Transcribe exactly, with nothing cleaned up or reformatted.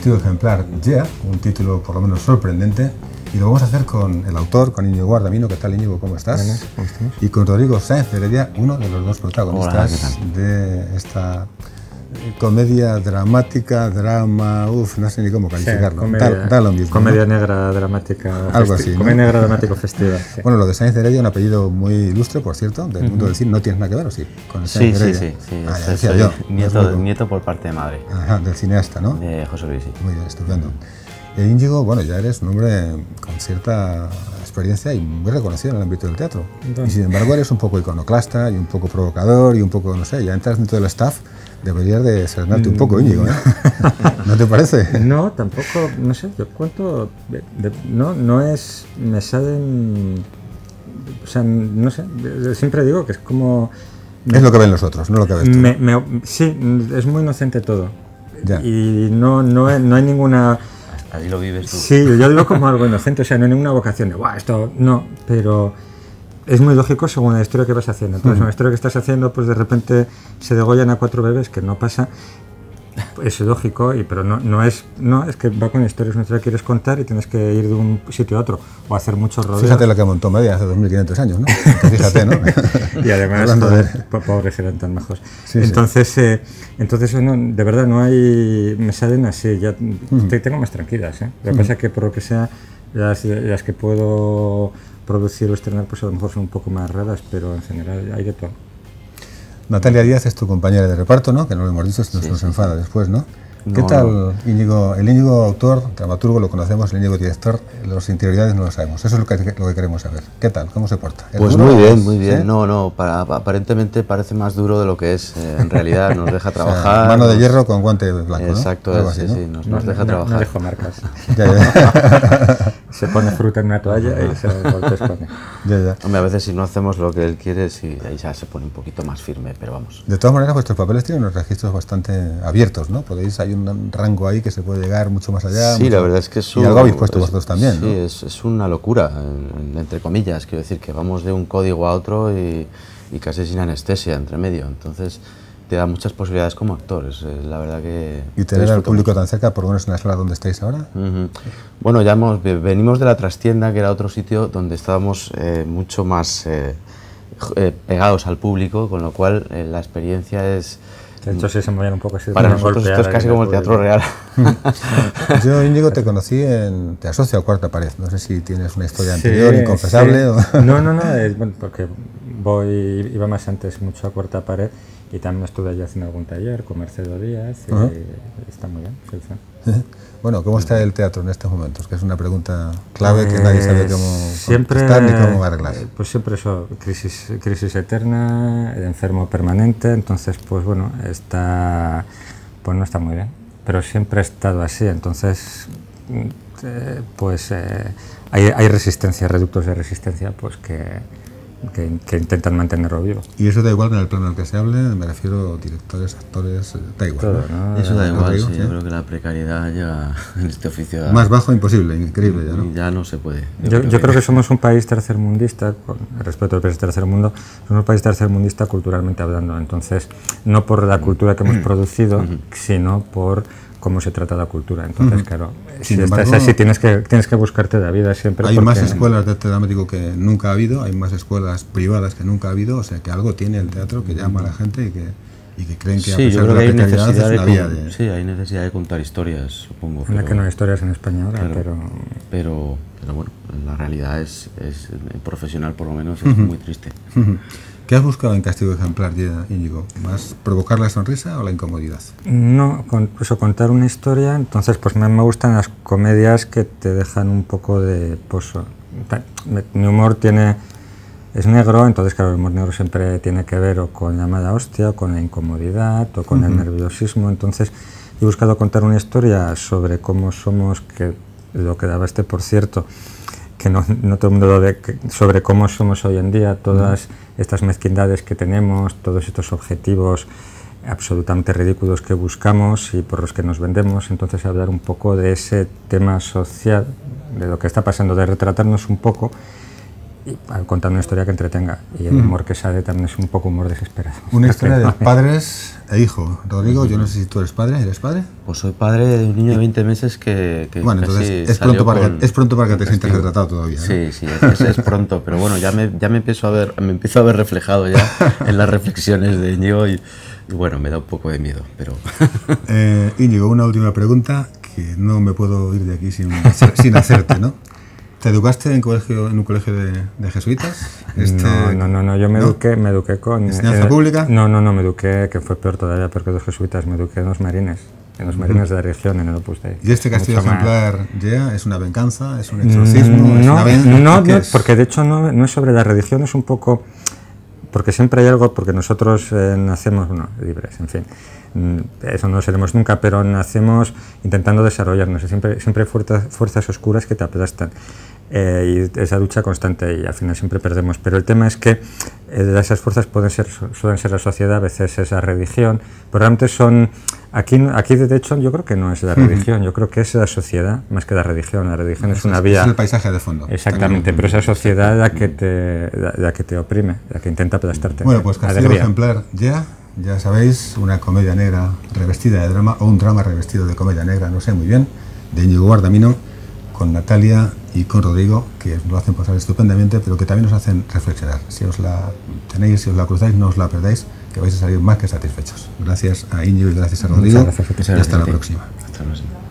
Castigo ejemplar, Yeah, un título por lo menos sorprendente, y lo vamos a hacer con el autor, con Íñigo Guardamino. ¿Qué tal, Íñigo? ¿Cómo estás? Buenas, ¿cómo estamos? Y con Rodrigo Sáenz de Heredia, uno de los dos protagonistas. Hola, de esta comedia dramática, drama, uff, no sé ni cómo calificarlo. Sí, comedia, da, da lo mismo, comedia ¿no? negra, dramática, algo así, ¿no? Comedia negra, dramático, festiva. Sí. Bueno, lo de Sáenz de Heredia, un apellido muy ilustre, por cierto, del uh-huh. mundo del cine. ¿No tienes nada que ver, o sí? Con el sí, sí, sí, sí. Ah, ya decía soy yo. Nieto, no nieto por parte de madre. Ajá, del cineasta, ¿no? De José Luis, sí. Muy bien, estupendo. E Íñigo, bueno, ya eres un hombre con cierta experiencia y muy reconocido en el ámbito del teatro. Entonces, y sin embargo eres un poco iconoclasta y un poco provocador y un poco, no sé, ya entras dentro del staff, deberías de serenarte un poco, Íñigo, ¿eh? ¿No te parece? No, tampoco, no sé, yo cuento, de, de, no, no es, me salen, o sea, no sé, siempre digo que es como... Me, es lo que ven los otros, no lo que ves tú. Me, me, sí, es muy inocente todo. Ya. Y no, no, hay, no hay ninguna... Ahí lo vives tú. Sí, yo digo como algo inocente, o sea, no hay ninguna vocación de, guau, esto, no, pero es muy lógico según la historia que vas haciendo. Entonces, uh-huh. una historia que estás haciendo, pues de repente se degollan a cuatro bebés, que no pasa, es lógico, y, pero no, no es, no, es que va con historias, una historia que quieres contar y tienes que ir de un sitio a otro, o hacer muchos rodeos. Fíjate la que montó Media hace dos mil quinientos años, ¿no? Fíjate, ¿no? Y además, joder, de... pobres eran tan majos. Sí, entonces, sí. Eh, entonces no, de verdad, no hay, me salen así, ya uh-huh. te tengo más tranquilas, ¿eh? Lo que uh-huh. pasa es que por lo que sea, las, las que puedo producir o estrenar, pues a lo mejor son un poco más raras, pero en general hay de todo. Natalia Díaz es tu compañera de reparto, ¿no? Que no lo hemos dicho, nos, sí, nos sí, enfada sí. después, ¿no? ¿Qué no, tal, no. Íñigo? El Íñigo autor, dramaturgo, lo conocemos, el Íñigo director, las interioridades no lo sabemos. Eso es lo que, lo que queremos saber. ¿Qué tal? ¿Cómo se porta? Pues muy bien, muy bien. ¿Sí? No, no, para, aparentemente parece más duro de lo que es. Eh, en realidad nos deja trabajar. O sea, mano de nos... hierro con guante blanco, Exacto, ¿no? Exacto, así, sí, ¿no? sí, nos, no, nos deja no, trabajar. No dejo marcas. Ya, ya. Se pone fruta en una toalla y se golpes con él. Ya, ya. Hombre, a veces si no hacemos lo que él quiere, sí, ahí ya se pone un poquito más firme, pero vamos. De todas maneras, vuestros papeles tienen unos registros bastante abiertos, ¿no? Podéis, hay un rango ahí que se puede llegar mucho más allá. Sí, mucho... la verdad es que es un, y algo habéis puesto es, vosotros también, sí, ¿no? Sí, es, es una locura, entre comillas, quiero decir que vamos de un código a otro y, y casi sin anestesia entre medio, entonces te da muchas posibilidades como actor, es, es la verdad que... ¿Y tener al público mucho. tan cerca, por lo menos en la sala donde estáis ahora? Uh-huh. Bueno, ya hemos, venimos de la trastienda, que era otro sitio donde estábamos eh, mucho más eh, eh, pegados al público, con lo cual eh, la experiencia es... Entonces se movían un poco así. Para nosotros esto es casi como el teatro real. Yo, Íñigo, te conocí en... Te asocio a Cuarta Pared. No sé si tienes una historia sí, anterior, inconfesable. Sí. O... No, no, no. Es, bueno, porque voy, iba más antes mucho a Cuarta Pared y también estuve allí haciendo algún taller con Mercedo Díaz y uh-huh. está muy bien. Sí, sí. Bueno, ¿cómo está el teatro en estos momentos? Que es una pregunta clave que nadie sabe cómo siempre, contestar ni cómo arreglar. Pues siempre eso, crisis, crisis eterna, enfermo permanente, entonces pues bueno, está, pues no está muy bien, pero siempre ha estado así, entonces eh, pues eh, hay, hay resistencia, reductos de resistencia, pues que... Que, que intentan mantenerlo vivo. Y eso da igual en el plano en el que se hable, me refiero directores, actores, da igual. Todo, ¿no? Eso da igual, digo, sí, ¿sí? Yo creo que la precariedad llega en este oficio. A... Más bajo imposible, increíble ya, ¿no? Ya no se puede. Yo, yo, creo, yo que... creo que somos un país tercermundista, con respecto al país tercer mundo, somos un país tercermundista culturalmente hablando, entonces, no por la cultura que hemos producido, sino por cómo se trata la cultura. Entonces, uh-huh. claro, Sin si embargo, estás así, tienes que, tienes que buscarte la vida siempre. Hay porque... más escuelas de teatro dramático que nunca ha habido, hay más escuelas privadas que nunca ha habido, o sea que algo tiene el teatro que llama a la gente y que, y que creen que sí, a pesar yo creo de que la hay necesidad es una de, vía con, de... Sí, hay necesidad de contar historias, supongo. Pero, que no hay historias en español, claro, pero... pero... Pero bueno, la realidad es, es profesional por lo menos, es uh-huh. muy triste. Uh-huh. ¿Qué has buscado en Castigo ejemplar, Íñigo? ¿Más provocar la sonrisa o la incomodidad? No, con, eso, contar una historia, entonces pues me, me gustan las comedias que te dejan un poco de pozo. Mi humor tiene, es negro, entonces claro, el humor negro siempre tiene que ver o con la mala hostia, o con la incomodidad, o con uh-huh. el nerviosismo, entonces he buscado contar una historia sobre cómo somos, que lo que daba este por cierto, que no, no todo el mundo lo ve, que, sobre cómo somos hoy en día, todas estas mezquindades que tenemos, todos estos objetivos absolutamente ridículos que buscamos y por los que nos vendemos, entonces hablar un poco de ese tema social, de lo que está pasando, de retratarnos un poco y contando una historia que entretenga. Y el humor que sale también es un poco humor desesperado. Una historia de padres e hijos. Rodrigo, yo no sé si tú eres padre, ¿eres padre? Pues soy padre de un niño de veinte meses que, que bueno, casi entonces es salió pronto, para con, que, es pronto para que te sientas retratado todavía, ¿no? Sí, sí, es, es pronto, pero bueno, ya me, ya me empiezo a ver, me empiezo a ver reflejado ya en las reflexiones de Íñigo y, y bueno, me da un poco de miedo, pero... eh, Íñigo, una última pregunta que no me puedo ir de aquí sin, sin hacerte, ¿no? ¿Te educaste en, colegio, en un colegio de, de jesuitas? Este, no, no, no, no, yo me, ¿no? eduqué, me eduqué con... ¿Enseñanza eh, pública? No, no, no, me eduqué, que fue peor todavía, peor que los jesuitas, me eduqué en los marines, en los marines uh-huh. de la región, en el Opus Dei. ¿Y este castigo ejemplar, Gea, es una venganza, es un exorcismo? Mm, ¿es no, una ven... no, no porque de hecho no, no es sobre la religión, es un poco... Porque siempre hay algo, porque nosotros eh, nacemos, bueno, libres, en fin, eso no lo seremos nunca, pero nacemos intentando desarrollarnos, siempre, siempre hay fuerzas, fuerzas oscuras que te aplastan, eh, y esa lucha constante y al final siempre perdemos, pero el tema es que eh, esas fuerzas pueden ser, suelen ser la sociedad, a veces es la religión, pero realmente son, aquí, aquí de hecho yo creo que no es la religión, yo creo que es la sociedad más que la religión, la religión no, es una es, vía... Es el paisaje de fondo. Exactamente, pero esa sociedad la que te, la, la que te oprime, la que intenta aplastarte. Bueno, pues castigo ejemplar, ya, ya sabéis, una comedia negra revestida de drama, o un drama revestido de comedia negra, no sé muy bien, de Íñigo Guardamino, con Natalia y con Rodrigo, que lo hacen pasar estupendamente, pero que también nos hacen reflexionar. Si os la tenéis, si os la cruzáis, no os la perdáis, que vais a salir más que satisfechos. Gracias a Íñigo y gracias a Rodrigo. Gracias, y hasta la próxima. Hasta la próxima.